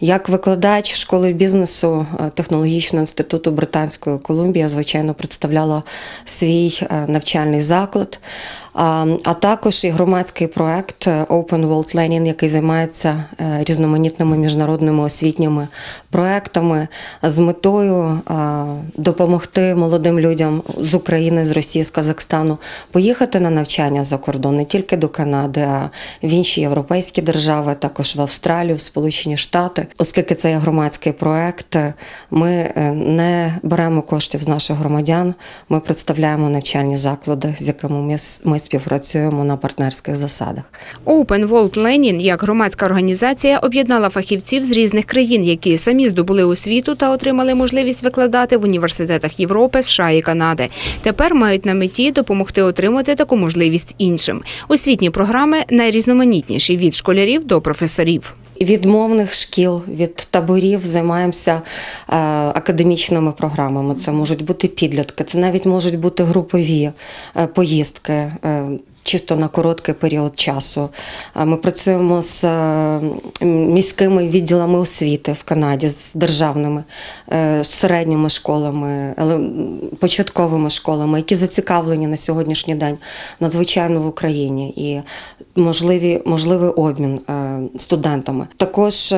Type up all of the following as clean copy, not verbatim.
Як викладач школи бізнесу Технологічного інституту Британської Колумбії, я, звичайно, представляла свій навчальний заклад, а також і громадський проект Open World Learning, який займається різноманітними міжнародними освітніми проектами з метою допомогти молодим людям з України, з Росії, з Казахстану поїхати на навчання за кордон, не тільки до Канади, а в інші європейські держави, також в Австралію, в Сполучені Штати. Оскільки це є громадський проект, ми не беремо коштів з наших громадян, ми представляємо навчальні заклади, з якими ми співпрацюємо на партнерських засадах. Open World Learning як громадська організація об'єднала фахівців з різних країн, які самі здобули освіту та отримали можливість викладати в університетах Європи, США і Канади. Тепер мають на меті допомогти отримати таку можливість іншим. Освітні програми найрізноманітніші – від школярів до професорів. Від мовних шкіл, від таборів займаємося академічними програмами. Це можуть бути підлітки, це навіть можуть бути групові поїздки, чисто на короткий період часу. Ми працюємо з міськими відділами освіти в Канаді, з державними, середніми школами, початковими школами, які зацікавлені на сьогоднішній день надзвичайно в Україні, і можливий обмін студентами. Також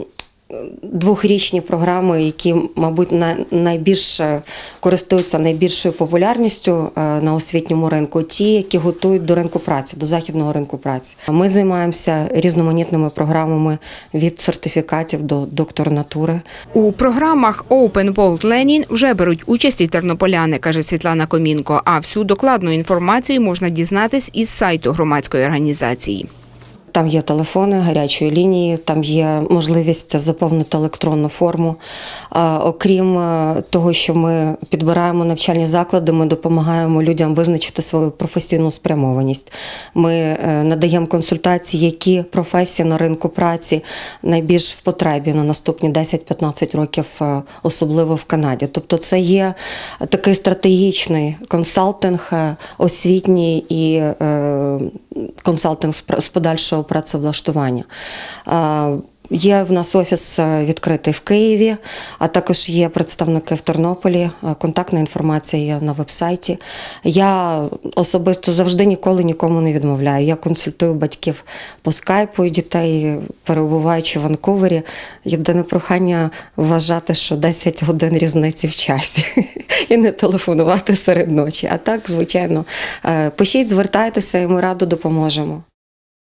двохрічні програми, які, мабуть, найбільше користуються найбільшою популярністю на освітньому ринку, ті, які готують до ринку праці, до західного ринку праці. Ми займаємося різноманітними програмами від сертифікатів до докторнатури. У програмах Open World Learning вже беруть участь і тернополяни, каже Світлана Комінко, а всю докладну інформацію можна дізнатись із сайту громадської організації. Там є телефони гарячої лінії, там є можливість заповнити електронну форму. Окрім того, що ми підбираємо навчальні заклади, ми допомагаємо людям визначити свою професійну спрямованість. Ми надаємо консультації, які професії на ринку праці найбільш в потребі на наступні 10-15 років, особливо в Канаді. Тобто це є такий стратегічний консалтинг, освітній і консалтинг з подальшого працевлаштування. Є в нас офіс відкритий в Києві, а також є представники в Тернополі. Контактна інформація є на веб-сайті. Я особисто завжди ніколи нікому не відмовляю. Я консультую батьків по скайпу і дітей, перебуваючи в Ванкувері. Єдине прохання вважати, що 10 годин різниці в часі і не телефонувати серед ночі. А так, звичайно, пишіть, звертайтеся і ми радо допоможемо.